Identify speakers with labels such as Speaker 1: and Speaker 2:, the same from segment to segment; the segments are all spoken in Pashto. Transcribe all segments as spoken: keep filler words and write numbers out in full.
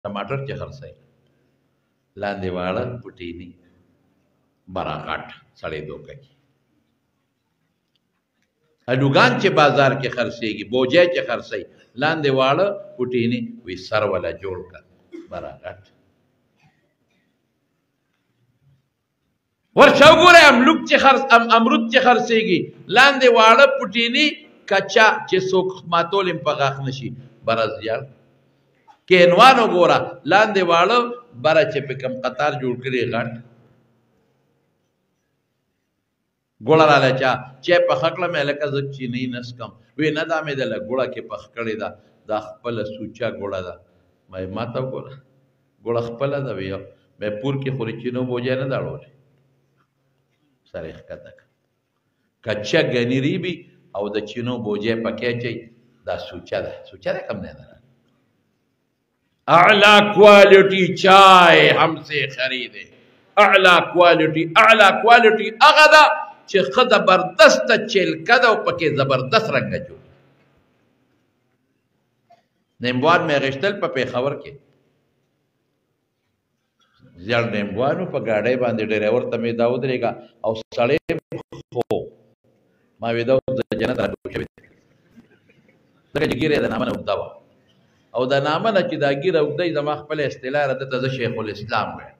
Speaker 1: ټماټر چې خرڅوي لاندې واړه پټینی برا غټ سړی دوکه کی الوګان چې بازار کې خرڅېږي بوجه چې خرڅوي لاندې واړه پټینی وی سر ولا جوړ کړ برا غټ ورچا وګوره املوک چې خرڅ امرود چې خرڅېږي لاندې واړه پټینی کچا چې څوک ماتول په غاښ نشي برز یار کینوانو ګوره لاندې واړه بره چې په کم قطار جوړ کړي غټ ګوړه راله چا چې پخه کړه مې لکه زه چینی نسکم وی نه دا مې دله ګوړه کې پخ کړې ده دا خپله سوچه ګوړه ده مې ما ته وګوره ګوړه خپله ده وی مې پور کې خوري چینو بوجه نه ده اړولې سر یې ښکته کړه کچه ګنیري وي او د چینو بوجه پکې اچوي دا سوچه ده سوچه ده کم نه ده اعلی کوالٹی چائے हमसे خریدے اعلی کوالٹی اعلی کوالٹی هغه ده چې ښه زبردسته چلکه ده او پکې زبردست رنګه جوړ نیمبوان مې غشتل په پېښور کې زیړ نیمبوانو په ګاډۍ باندې ډریور ته مې دا ودرېږه او سړی خو ما وې دا د جنت راټول شوی ځکه چې ګیرې د نامه نه اوږده وه او دا نامه نه چې دا ګیره اوږده وي زما خپله اصطلاح راته ته زه شیخ الاسلام وایم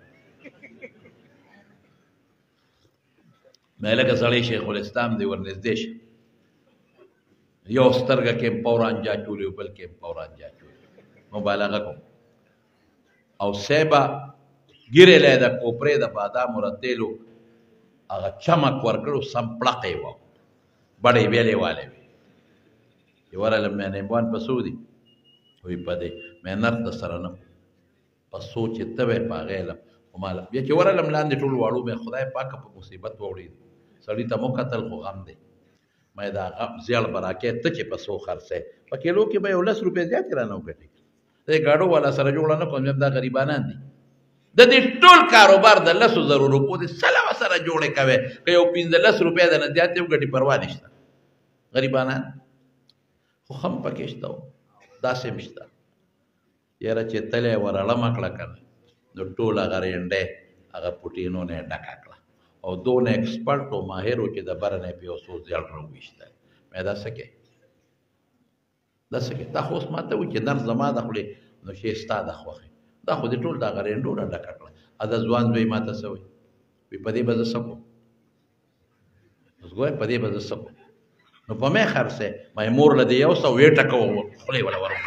Speaker 1: مې لکه سړی شیخ الاسلام دی ورنږدې شه یو سترګه کې پورانجا چولې او بل کې پورانجا چولې مبالغه کوم او سیبه ګیرې لی د کوپرې د بادامو رتېلو هغه چمک ورکړو سم پړقې وه بړې ویلې والې وې چې ورغلم مې نیمبوان په څو دي وی په دې مې نرخ د سره نه په څو چې ته وې په هغې علم وماله بیا چې ورغلم لاندې ټول واړو مې خدای پاکه په مصیبت واوړېد سړي ته مو کتل خو غم دی مې دا زیړ براکې ته چې په څو خرڅې په کیلو کې به یو لس روپۍ زیاتې رانه وګټې د ګاډو والا سره جوړه نه کوم دا غریبانان دي د دې ټول کاروبار د لسو زرو روپو د سلوه سره جوړې کوې که یو پنځلس روپۍ د نه زیاتې وګټې پروا نشته غریبانان خو هم پکې شته داسې هم شته یاره چې تلی ور اړمه کړه که نه نو ټول هغه رینډۍ هغه پوټینو نه یې ډکه کړه او دونه ایکسپرټ او ماهر و چې د بره نه یې په یو څو زیړ راوویشتل مې دا څه کوې دا څه کوې دا خو اوس ما ته وایي چې نرس زما د خولې نو شی ستا د خوښې دا خو دې ټول د هغه رینډو نه ډکه کړه ا د ځوان زوی ما ته څه وایي وایي په دې به زه څه کوم اوس ګوره په دې به زه څه کوم نو په مې خرڅې ما یې مور له دې یو څه ویې ټکوه خولې وله ور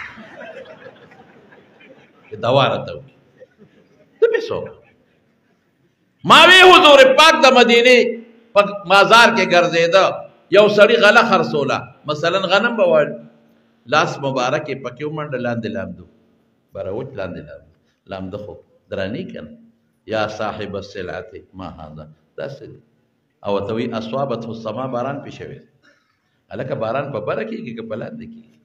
Speaker 1: چې دوا راته وکړي زه پې څه وکړم ما وی حضور پاک د مدینې په مازار کې ګرځېده یو سړي غله خرڅوله مثلا غنم به واړ لاس مبارک یې پکې ومنډه لاندې لامدو بره وچ لاندې لامدو لامده خو دراني که نه یا صاحب السلعت ما هذا داسې دی او ورته وایي اصابته السما باران پې شوی دی هلکه باران په بره کېږي که په لاندې کېږي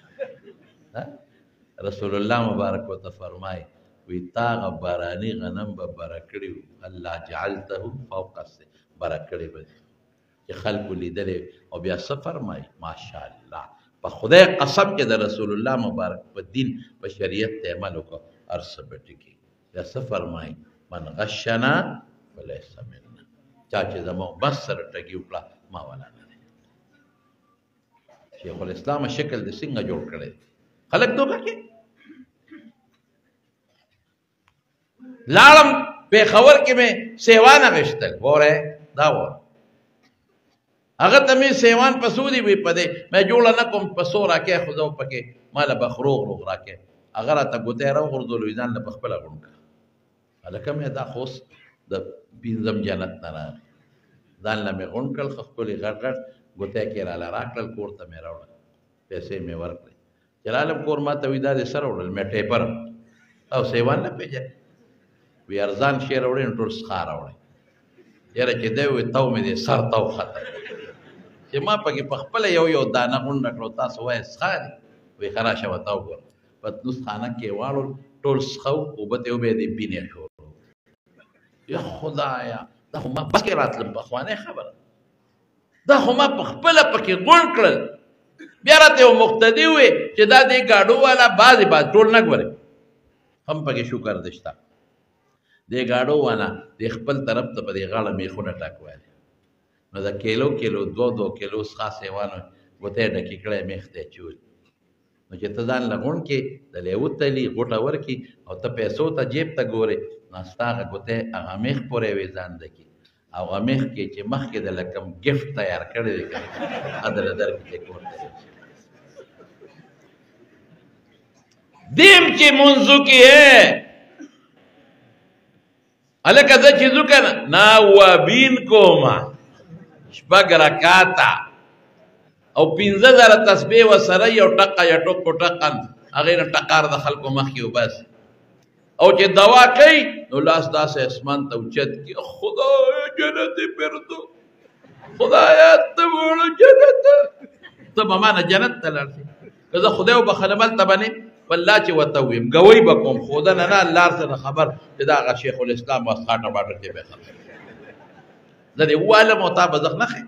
Speaker 1: رسول الله مبارک ورته فرمایي وی تا هغه باراني غنم به بره کړي الله جعلته فوق بره کړی به چې خلکو لیدلی او بیا څه فرمایي ماشاءالله په خدای قسم کې د رسول الله مبارک په دین په شریعت ته عمل وکړه هر څه به ټکي بیا څه فرمایي من غشنا فلیس منا چا چې زموږ بس سره ټکي وکړه ما والا نه دی شیخ الاسلام شکل د څنګه جوړ کړی خلک دوکه کې لاړم پېښور کې مې سیوان اخیستل وره دا وه هغه ته مې سیوان په څو دي وي په دې مې جوړه نه کوم په څو راکې خو زه پکې ماله به خروغ روغ راکې هغه راته ګوتی راوغورځولو ځان له په خپله غونډ کړه هلکه مې دا خو اوس د پنځم جنت نه راغی ځان له مې غونډ کړل ښکلي غټ غټ ګوتی کې راله راکړل کور ته مې راوړل پیسې مې ورکړې چې رالم کور ما ته وي دا دې څه راوړل مې ټیپر او سیوان نه پېژنې وی ارزان شی راوړی نو ټول څښا راوړی یاره چې دی وایي تو مې دې سر تو ختم چې ما پکې په خپله یو یو دانه غونډه کړو تاسو وایئ څښا دي وایي ښه راشه ورته وګوره پتنوس خانه کې واړول ټول څښو اوبه ته وبې دې بینې شروع یا خدایا دا خو ما بس کې راتلم پخوانۍ خبره دا خو ما په خپله پکې غونډ کړل بیا راته یو مقتدي ووی چې دا دې ګاډو والا بعضې بعض ټول نه ګورې هم پکې شکر دشته دې گاډو وانا د خپل طرف ته په دې غاړه میخونه ټاکواله نو دا کیلو کیلو دو دو کیلو څخه سیوانو وته ډکی کړه میخته چول نو چې ته ځان لغون کې د لیو تلی غوټه ورکی او ته پیسو ته جیب ته ګوري ناستاغه ګوته هغه میخ پورې وې ځان دکی او هغه میخ کې چې مخ کې د لکم گیفت تیار کړی دی ادر ادر کې کوته دیم چې منځو کې ہے الکه زه چې ځو کنه ناوابین کوما شپږ رکاته او پنځه زره تسبیح وسره یو ټقه یا ټوکو ټقن هغې نه ټقار د خلکو مخکې وبس او چې دوا کوي نو لاس داسې اسمان ته اوچت کړي خدای جنت پردو خدایا ته وړه جنت ته به مانه جنت ته لاړ شې که زه خدای وبخلم هلته به نه والله چې ورته ویم ګوی به کوم خو ده نه نه لار سره خبر چې دا هغه شیخ الاسلام واسخاټه باټه کې به خبر زه دې ووالم او تا به زخ نه خې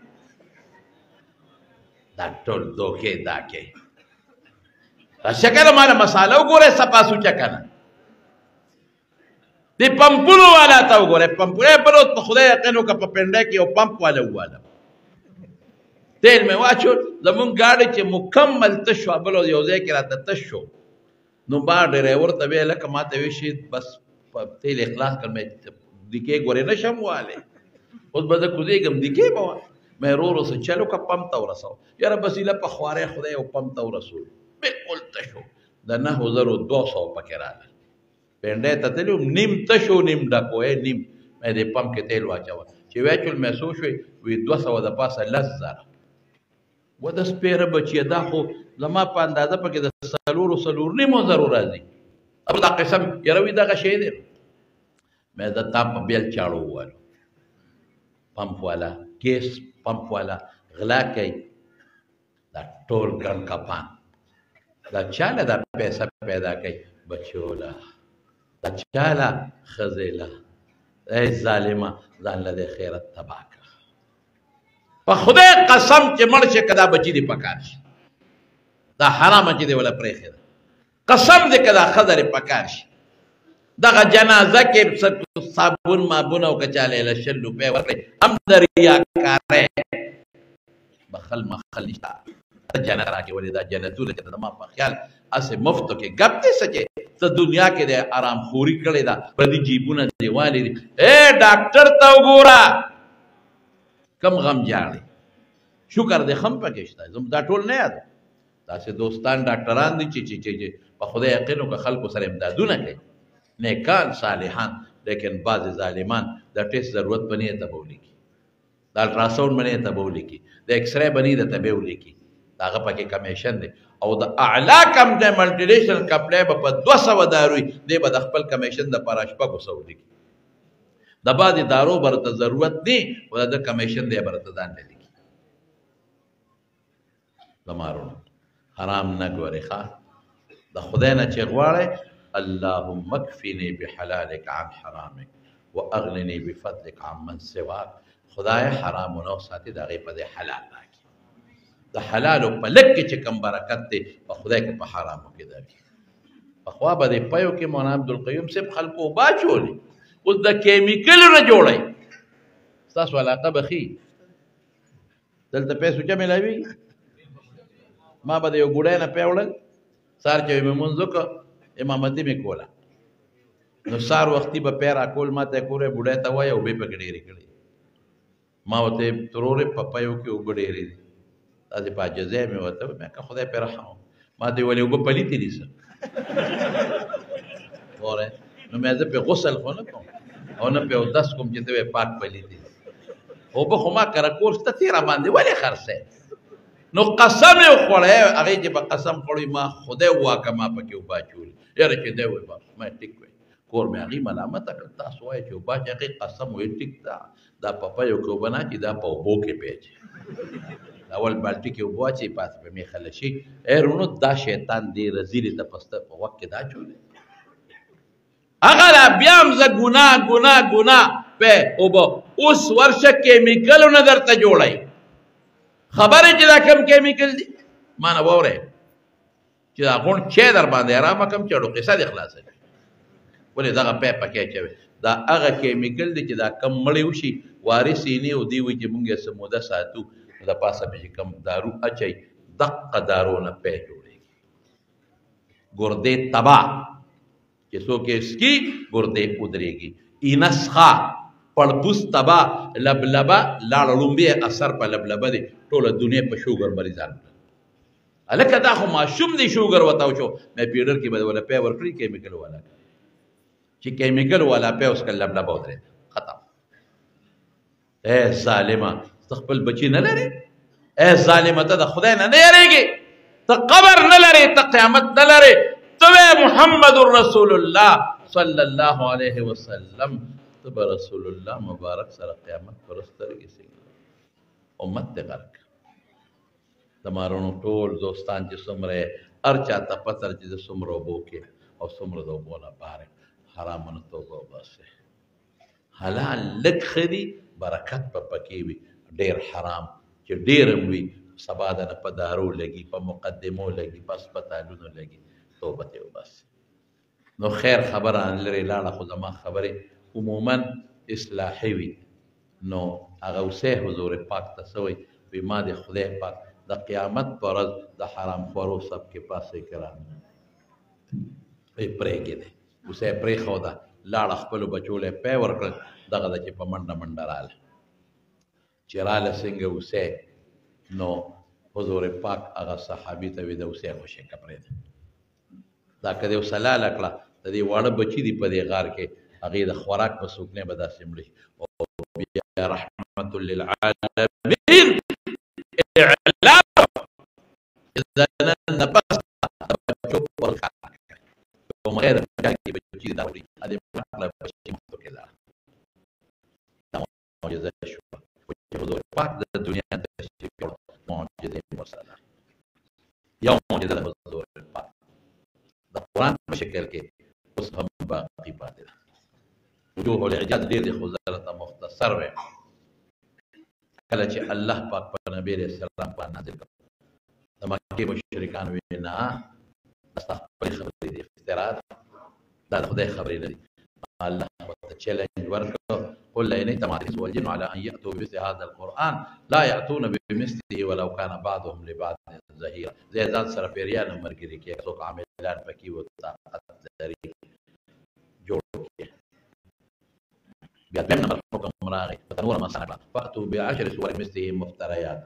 Speaker 1: دا ټول دوکې دا کې شکل مالا مساله وګوره سپا سوچا کنه دی پمپونو والا تا وګوره پمپونه پرو ته خدای یقینو کا په پنده کې او پمپ والا والا تیل مې واچو زمون گاډي چې مکمل تشو بلو یو ځای کې راته تشو نو با ډرایور ته ویل ک ماته وشي بس تیل اخلاص کړ مې دکې ګوره نشم واله اوس به د کوزیګم دکې بوا مې رو رو سے چلو کا پمپ تا ورسو یاره بسیله په خواره خدای او پمپ تا ورسول بالکل تشو د نه زرو دو سو پکې راغله پنده ته تلو نیم تشو نیم ډکو نیم مې دې پمپ کې تیل واچو چې واچول مې سو شوې وی دو سو د پاسه لزر و د سپیره بچی دا خو زما په اندازه پکې د سلور سلور نیمو زرو راځي اب دا قسم یروي دغه شی دی مې دا تا په بیل چاړو ووالو پمپ والا ګیس پمپ والا غلا کوي دا ټول ګڼ کپان دا چاله دا پیسه پیدا کوي بچولا دا چاله خزیلا ای ظالمه ځان له خیرت تباه کړه په خدای قسم چې مړ شي کدا بچی دی پکار شي دا حرام چې دی ولا پرېخه قسم دې کدا خزر پکار شي دغه جنازه کې صابون مابون او کچاله له شل روپے ورکړي هم دریا کارې بخل مخل نشتا جنت راکې ولې دا جنتونه کې د ما په خیال اسه مفتو کې غب دې سچې ته دنیا کې د آرام خوري کړي دا په دې جیبونه دیوالې دي اے ډاکټر ته وګوره کم غم جاړي شکر دې خم پکې شته زم دا ټول نه یاد تاسو دوستان ډاکټران دي چې چې په خدای یقینو کې خلکو سره امدادونه کوي نیکان صالحان لیکن بعض ظالمان دا ټیسټ ضرورت بنی ته بولی کی دا الټراساوند بنی ته بولی کی دا ایکس رے بنی ته بولی کی داغه پکې کمیشن دی او د اعلی کم د ملټی نیشنل کپلې په دو سو داروي دی به د خپل کمیشن د پراشپا کو سو دی د بعد دارو برته ضرورت دی او د کمیشن دی برته ځان دی زمارو حرام نه ګوري ښا د خدای نه چې غواړي اللهم اكفني بحلالك عن حرامك واغنني بفضلك عمن سواك خدای حرام نو ساتي دغه په حلال راکي د حلال په لک چې کم برکت دی په خدای کې په حرامو کې دی په خوا به پيو کې مولانا عبدالقیوم صاحب خلکو باچولي اوس د کیمیکل نه جوړي تاسو علاقه بخي دلته پیسو چې ملاوي ما به یو ګډای نه پیوړل سار چې مې منځو کو امامتي مې کوله نو سار وختي به پیرا کول ماته کوره بډای ته وای او به پکړې کړې ما وته ترورې پپایو کې وګړې تاسو په جزای مې وته مې که خدای پر رحم ما دې ولې وګ پلیتی دي سر وره نو مې زه په غسل خو نه کوم او نه په داس کوم چې ته پاک پلیتی او به خو ما کرا کورس ته تیرا باندې ولې خرڅه نو قسم یو خوړې هغه چې په قسم خوړې ما خدای واکه ما پکې وباچول یاره چې دی وای بس ما ټیک وای کور مې هغه ملامت کړ تاسو وای چې وباچې هغه قسم وای ټیک دا دا پپایو کو بنا چې دا په بو کې پیچ اول بالټي کې وباچې پاس په می خلشي ایرونو دا شیطان دی رزیل د پسته په وخت کې دا چولې هغه بیا هم ز ګنا ګنا ګنا په او بو اوس ورشه کیمیکل نه درته جوړای خبره چې دا کم کیمیکل دي ما نه وره چې دا غون چې در باندې آرام کم چړو قصه د اخلاص ولې دغه پی پکې اچوي دا هغه کیمیکل دی چې دا کم مړی وشي وارث یې نه او دی وایي چې مونږ یې څه موده ساتو د پاسه به چې کم دارو اچوي دقه دارو نه پی جوړېږي ګردې تباه چې څوک یې څکي ګردې ودرېږي اینسخه پړپوس تباه لبلبه لاړه لومبې اثر په لبلبه دی ټوله دنیا په شوګر مریضان هلکه دا خو ماشوم دی شوګر ورته وشو مې پیډر کې به ولا پی ورکړي کیمیکل والا چې کیمیکل والا پی اوس کله لبلبه ودرېد ختم اے ظالمه ته خپل بچي نه لرې اے ظالمه ته د خدای نه نه یېرېږې ته قبر نه لرې ته قیامت نه لرې ته محمد رسول الله صلی الله علیه وسلم ته به رسول الله مبارک سره قیامت پر سترګې سي امت ته غرق د مارونو ټول دوستان چې څومره هر چاته پته چې د څومره اوبو کې او څومره د اوبو نه بهر حرامونو توبه وباسئ حلال لږ ښه دي برکت به پکې وي ډېر حرام چې ډېر هم وي سبا د نه په دارو لګي په مقدمو لګي په هسپتالونو لګي توبه ترې وباسئ نو خیر خبره لرې لاړه خو زما خبرې عموما اصلاحي وي نو هغه اوسې حضور پاک ته څه وایي وایي ما د خدای پاک د قیامت په ورځ د حرام خورو سب کې پاسې کرام وایي پرېږدې اوسې پرېښوده لاړه خپلو بچو له پی ورکړل دغه ده چې په منډه منډه راله چې راله څنګه اوسې نو حضور پاک هغه صحابي ته وایي د اوسې خوشې که پرېږده دا که دې اوسه لاله کړه د دې واړه بچي دي په دې غار کې هغې د خوراک په سوکنۍ به داسې مړه شي او بیا رحمت للعالمین اعلام اذا نن پس بچو پر کار کوم غیر کې بچي دا وړي ا دې مطلب بچي مخته کې لا معجزه شو حضور پاک د دنیا د شکر معجزه مرسله یوم معجزه حضور پاک د قرآن په شکل کې اوس هم باقي پاتې ده وجوه الاعجاز ډېر دی خو زه درته مختصر ویم کله چې الله پاک په نبي علیه السلام باندې نازل کړ د مکې مشرکان ویل نه دا ستا خپلې خبرې دي افترا ده دا د خدای خبرې نه دي الله ورته چیلنج ورکړ قل لئن اجتمعت الانس والجن على ان ياتوا بمثل هذا القران لا ياتون بمثله ولو كان بعضهم لبعض ظهيرا زي ځان سره پیریان مرګري کې څوک عاملان پکې و طاقت لري جوړ کې بیا دیم نمبر حکم راغی تنور مسانه فاتوا بعشر سور مثله مفتريات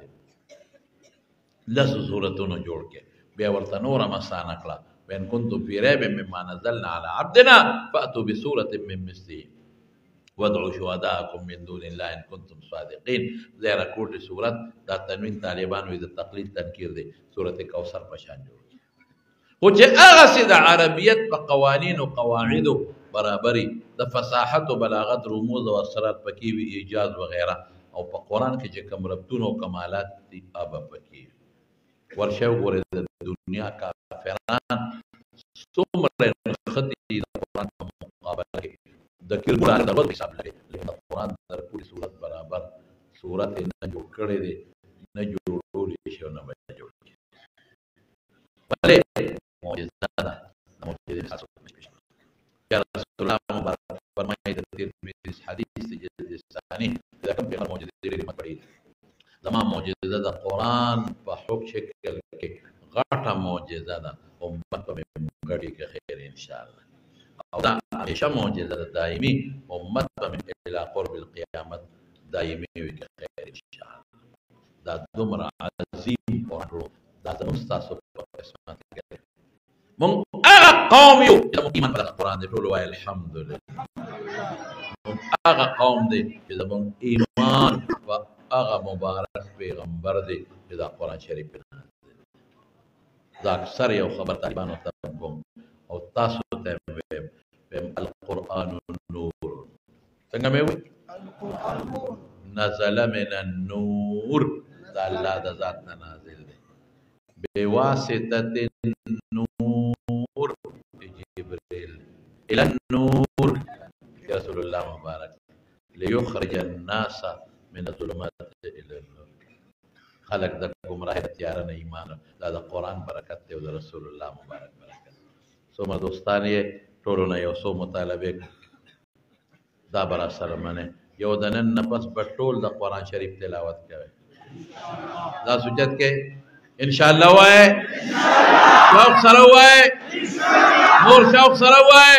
Speaker 1: لس سورتونو جوړ کې بیا ورته نور مسانه کړه وان كنتم في ريب مما نزلنا على عبدنا فاتوا بسوره من مثله وادعوا شهداءكم من دون الله ان كنتم صادقين زیر کوټه صورت دا تنوین طالبان وي د تقلید تنکیر دی سورت کوثر په شان جوړ خو چې هغه سي د عربیت په قوانین او قواعد برابرۍ د فصاحت او بلاغت رموز او اسرار پکې وي ایجاز وغیرہ او په قران کې چې کوم ربطونه او کمالات دي هغه پکې ورشه وګوره د دنیا کافران څومره خدي د قران په مقابله کې د کلمو د ورځ حساب لري لیکن قرآن در پوری صورت برابر صورت نه جوړ کړی دی نه جوړولی شي او نه به جوړ کړي ولې معجزه ده د معجزې خاص یا رسول الله مبارک فرمایي د ترمذي حدیث جلد ثاني دا کوم پیغمبر معجزې ډېرې مت پړي زما معجزه د قرآن په حکم شکل کې غټه معجزه ده امت به ګډي کې خیر ان شاء الله او دا همیشه معجزه ده دایمي امت به الى قرب القیامت دایمي وي که خیر ان شاء الله دا دومره عظیم قرآن دا زموږ ستاسو په قسمت کې مونږ هغه قوم یو چې زموږ ایمان په قرآن دی ټول وایي الحمدلله مونږ هغه قوم دی چې زموږ ایمان په هغه مبارک پیغمبر دی چې دا قرآن شریف دا اکثر یو خبر طالبانو ته کوم او تاسو ته ویم القرآن نور څنګه مې وي نزل من النور دا الله د ذات نه نازل دی بواسطه النور جبريل الى النور رسول الله مبارک ليخرج الناس من الظلمات الى النور خلق د گمراهی تیار نه ایمان دا د قرآن برکت دی او د رسول الله مبارک برکت څومره دوستان یې ټولو نه یو څو مطالبې دا به راسره منئ. یو د نن نه پس به ټول د قرآن شریف تلاوت کوئ. دا سوچت کې انشاءالله وایئ، شوق سره وایئ، نور شوق سره وایئ.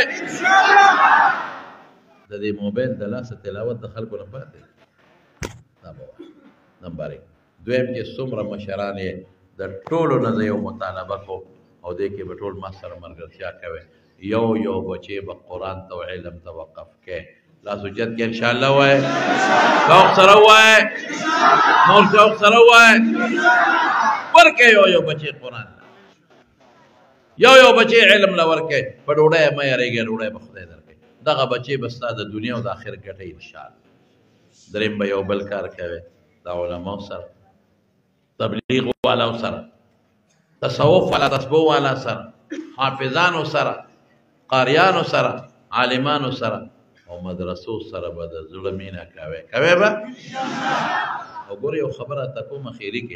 Speaker 1: د دې موبایل د لاسه تلاوت د خلکو نه پاتې دا به وایئ. نمبر یک. دویم چې څومره مشران یې د ټولو نه زه یو مطالبه کوم او دې کې به ټول ما سره ملګرتیا کوئ. یو یو بچی به قرآن ته او علم ته وقف کې. لاس اوچت کې انشاءالله وایئ، شوق سره وایئ، نور شوق سره وایئ. ورکئ یو یو بچی قرآن ته، یو یو بچی علم له ورکئ. په ډوډۍ مه یېرېږئ، ډوډۍ به خدای درکوي. دغه بچی به ستا د دنیا او د آخرت ګټئ انشاءالله. درېیم به یو بل کار کوئ د علماو سره، تبلیغ والاو سره، تصوف والا تسبو والا سره، حافظانو سره، قاریانو سره، عالمانو سره او مدرسو سره به د زړه مینه کوئ. کوئ به؟ او ګورئ یو خبره ته کوم اخري کې،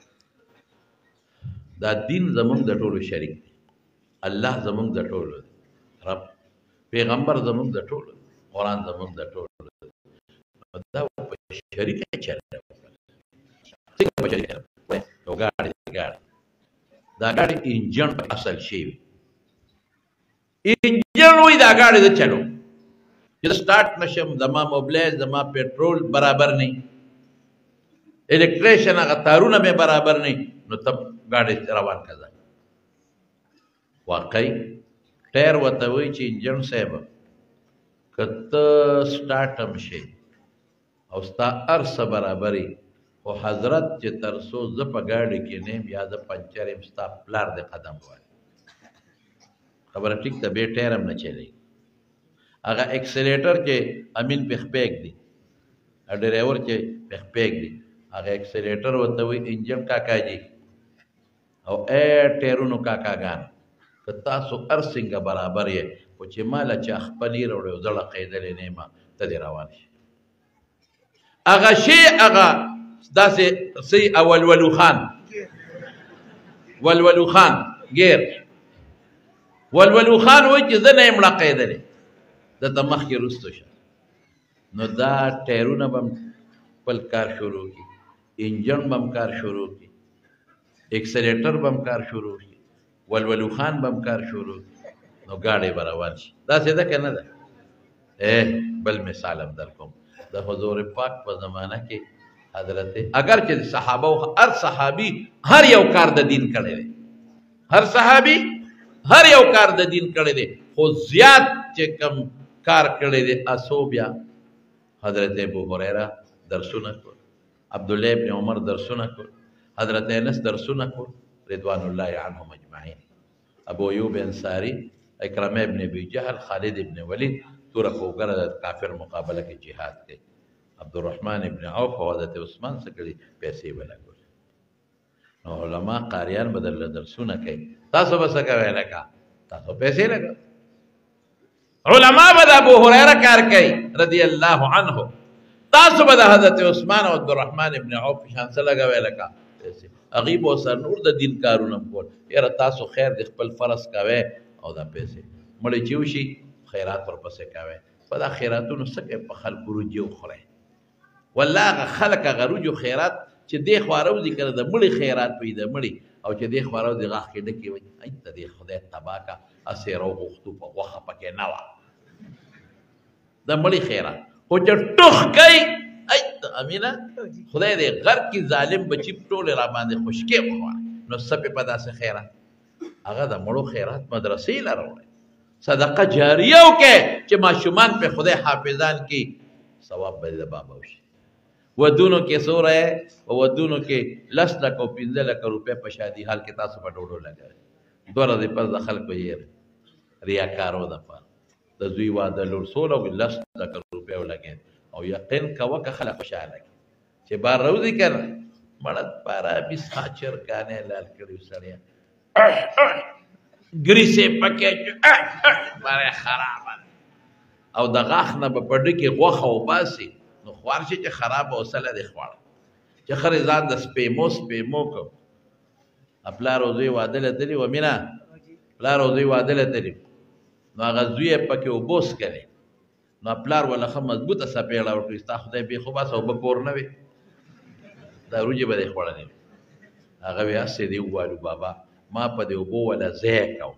Speaker 1: دا دین زمونږ د ټولو شریک دی. الله زمونږ د ټولو دی. رب پیغمبر زمونږ د ټولو دی. قرآن زمونږ د ټولو دی. دا په شریکه چلوي. څنګه په شریکه چلوي؟ یو ګاډی ګاډی دا ګاډی انجن په اصل شی وي. انجن وي دا ګاډی زه چلوم، چې زه سټارټ نشم، زما موبایل زما پټرول برابر نه، الکتریشن هغه تارونه مې برابر نه، نو ته ګاډی روان کړه. واقعي ټایر ورته وایي چې انجن صاحب که ته سټارټ هم شي او ستا هر څه برابري، خو حضرت چې تر څو زه په ګاډي کې نه یم یا زه پنچر یم، ستا پلار دې قدم ووهي. خبره ټیک ده، بې ټایر هم نه چلېږي. هغه اکسلیټر چې امین پې خپېږ دی، ډرایور چې پې خپېږ دی، هغه اکسلیټر ورته وایي انجن کاکاجي او اے ټایرونو کاکاګان، که تاسو هر څنګه برابر یې، خو چې ماله چا خپل یې راوړی او زه لقېدلی نه یم، ته دې روان شي. هغه شی هغه داسې سی ولولو خان ولولو خان ګیر ولولو خان وایي چې زه نه یم لقېدلی، دته مخکې رستو شه. نو دا ټایرونه به هم خپل کار شروع کړي، انجن به هم کار شروع کړي، اکسلیټر به هم کار شروع کړي، ولولو خان به هم کار شروع کړي، نو ګاډی به روان شي. داسې ده که نه ده؟ ای بل مثال هم در کوم. د حضور پاک په زمانه کې حضرت اگر چې صحابه هر صحابي هر یو کار د دین کړی دی، هر صحابي هر یو کار د دین کړی دی، خو زیات چې کم کار کړی دی اسو بیا حضرت ابو هریره درسونه کول، عبدالله ابن عمر درسونه کول، حضرت انس درسونه کول رضوان الله عنهم اجمعین، ابو ایوب انصاری، اکرمه ابن ابي جهل، خالد ابن ولید توره په وګره د کافر مقابله کې جهاد کوي، عبدالرحمن ابن عوف او حضرت عثمان څه کړي پیسې به لګولې. نو علما قاریان به درله درسونه کوي، تاسو به څه کوئ لکه تاسو پیسې لګوئ. علما به د ابو هریره کار کوي رضی الله عنه، تاسو به د حضرت عثمان او عبدالرحمن ابن عوف شان څه لګوئ لکه پیسې. هغوی به ورسره نور د دین کارونه کول، یاره تاسو خیر د خپل فرض کوئ او دا پیسې مړی چې وشي خیرات ورپسې کوئ. په دا خیراتونو څه کوئ؟ په خلکو روجې وخورئ. والله هغه خلک هغه روجو خیرات چې دې خوا راوځي که نه د مړي خیرات وي د مړي، او چې دې خوا راوځي غاښ کې ډکې وي، ای ته دې خدای تباه که هسې راوغوښتو په غوښه پکې نه وه د مړي خیرات. خو چې ټوخ کوي ای ته امینه خدای دې غر کې ظالم بچي ټولې را باندې خشکې وخوړه، نو څه پې په داسې خیرات؟ هغه د مړو خیرات مدرسې له راوړئ، صدقه جاریه وکړئ چې ماشومان پې خدای حافظان کړي، ثواب به د بابا وشي. ودونو کې سوره او ودونو کې لس لکه او پنځه لکه روپۍ په شادي حال کې تاسو په ډوډو لګوئ، دوه ورځې پس د خلکو یې ریاکارو دپاره د زوی واده لور سوله او لس لکه روپۍ ولګېد، او یقین کوه که خلک خوشحاله کړي چې بار راوځي که نه مړه دپاره بیس چرګانې لال کړي سړیه ګریسې پکې باره خرابه او د غاښ نه به په ډکې غوښه وباسي، نو خوار شي چې خرابه وسله دې خوړه چې خرې ځان د سپېمو سپېمو کړ. پلار او زوی واده له تلي و مینه پلار او زوی واده له تلي، نو هغه زوی یې پکې اوبه وڅکلې نو پلار وله ښه مضبوطه څپېړه وکړي ستا خدای بې خو بس اوبه کور نه وې دا وریجې به دې خوړلې هغه وې هسې دې ووالو بابا ما په دې اوبو وله ځای کو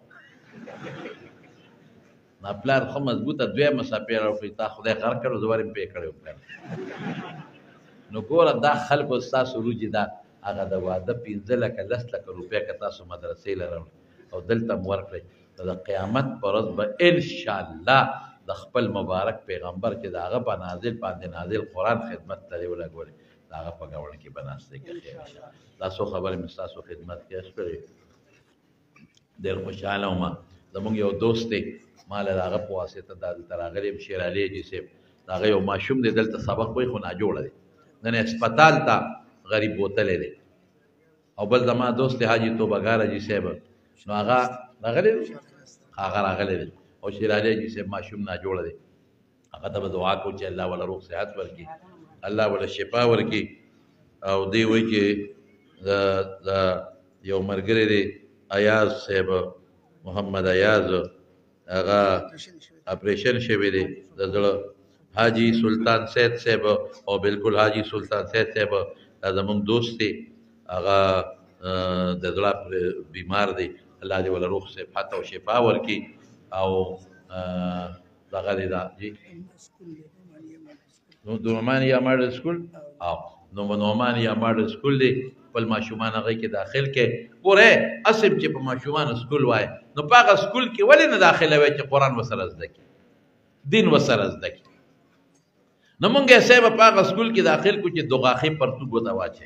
Speaker 1: نو پلار ښه مضبوطه دویمه څپېړه وکړي تا خدای غر کړو زه ور یې پې کړی وم نو ګوره دا خلکو ستاسو روجې دا هغه د واده پنځه لکه لس لکه روپۍ که تاسو مدرسې له راوړئ او دلته م ورکړئ نو د قیامت په ورځ به انشاءالله د خپل مبارک پیغمبر چې د هغه په نازل باندې نازل قرآن خدمت ته دې ولګولې د هغه په ګاونډ کې به ناستئ که خیر انشاءالله دا څو خبرې مې ستاسو خدمت کې عرض کړې ډېر خوشحاله وم زمونږ یو دوست دی ما له د هغه په واسطه دا دلته راغلی یم شیر علي حاجي صاحب د هغه یو ماشوم دی دلته سبق وایي خو ناجوړه دی نن هسپتال ته غریب بوتلی دی او بل زما دوست دی حاجي توبهګار حاجي صاحب نو هغه راغلی دی هغه راغلی دی او شیر علي حاجي صاحب ماشوم ناجوړه دی هغه ته به دعا کوو چې الله وله روغ صحت ورکړي الله وله شفا ورکړي او دی وایي چې د یو ملګری دی ایاز صاحب محمد ایاز هغه اپریشن شوی دی د زړه حاجی سلطان سید صاحب او بالکل حاجی سلطان سید صاحب دا زمونږ دوست دی هغه د زړه بیمار دی الله دې وله روغ صحت او شفا ورکړي او دغه دی دا جی نو د نعمانیه ماډل سکول او نو نعمانیه ماډل سکول دی خپل ماشومان هغې کې داخل کې ګورې اصل چې په ماشومان سکول وایي نو په هغه سکول کې ولې نه داخلوئ چې قرآن ورسره زده کړي دین ورسره زده کړي نو مونږ یې صاحب په هغه سکول کې داخل کړو چې دوغاخي پرتوګ ورته واچوي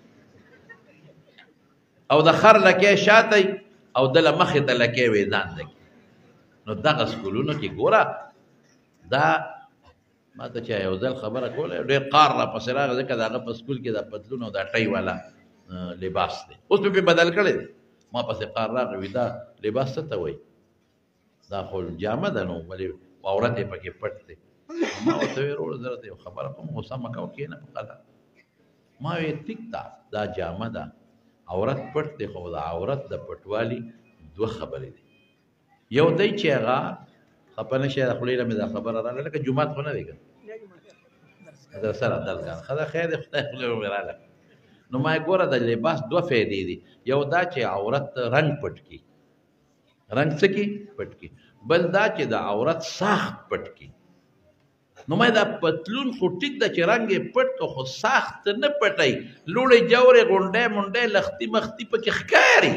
Speaker 1: او د خر لکۍ شاته او دله مخې ته لکۍ وې ځان زده کړي نو دغه سکولونو کې ګوره دا ما ته چا یو ځل خبره کوله ډېر قار راپسې راغی ځکه د هغه په سکول کې دا پتلون او دا ټۍ والا لباس دی اوس مې پې بدل کړی دی ما پسې قار راغی وي دا لباس څه ته وایي دا خو جامه ده نو ولې عورت یې پکې پټ دی ما ورته ویې وروره زه راته یو خبره کوم غوسه مه کوه کښېنه په قلم ما ویې ټیک ده دا جامه ده عورت پټ دی خو د عورت د پټوالي دوه خبرې دي یو دی چې هغه خفه نه شي د خولې نه مې دا خبره راغله لکه جومات خو نه دی که درسه را درګان ښه ده خیر دی خدای خولې مې راغله نو ما یې ګوره د لباس دوه فایدې دي یو دا چې عورت رنګ پټ کړي رنګ څه کړي پټ کړي بل دا چې د عورت ساخت پټ کړي نو ما دا پتلون خو ټیک ده چې رنګ یې پټ که خو ساخت نه پټوي لوړې جورې غونډۍ منډۍ لختي مختي پکې ښکاري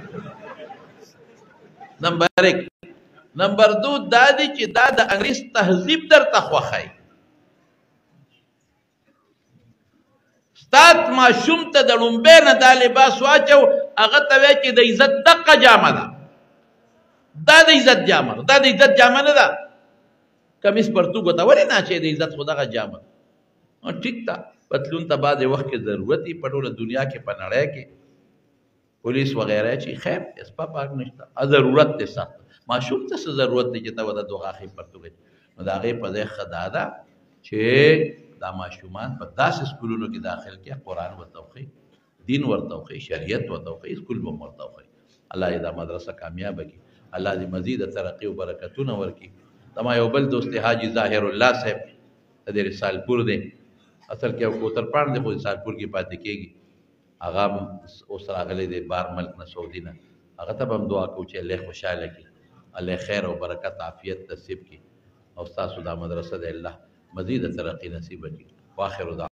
Speaker 1: نمبر ایک نمبر دو دا دی چې دا د انګریز تهذیب درته خوښوي ستات ماشوم ته د لومبۍ نه دا لباس واچو هغه ته وایي چې د عزت دقه جامه ده دا د عزت جامه ده دا د عزت جامه نه ده کمیس پرتوګ ته ولې نه اچوې د عزت خو دغه جامه ټیک ده پتلون ته بعضې وخت کې ضرورت وي په ټوله دنیا کې په نړۍ کې پولیس وغیره چې خیر اسپا پاک نشته ضرورت دی سخت ماشوم ته څه ضرورت دی چې ته ورته دوغاخې پرتوګ نو د هغې په ځای ښه دا ده چې دا ماشومان په داسې سکولونو کې داخل کې قرآن ورته وښیي دین ورته وښیي شریعت ورته وښیي سکول به هم ورته وښیي الله دې دا مدرسه کامیابه کړي الله دې مزید ترقي او برکتونه ورکړي زما یو بل دوست دی حاجي ظاهر الله صاحب د دې رسالپور دی اصل کې یو کوترپاڼ دی خو رسالپور کې پاتې کېږي هغه هم اوس راغلی دی بار ملک نه سعودي نه هغه ته به هم دعا کوو چې الله خوشحاله کړي الله خیر او برکت عافیت نصیب کړي او ستاسو دا مدرسه د الله مزید ترقی نصیب کړي واخر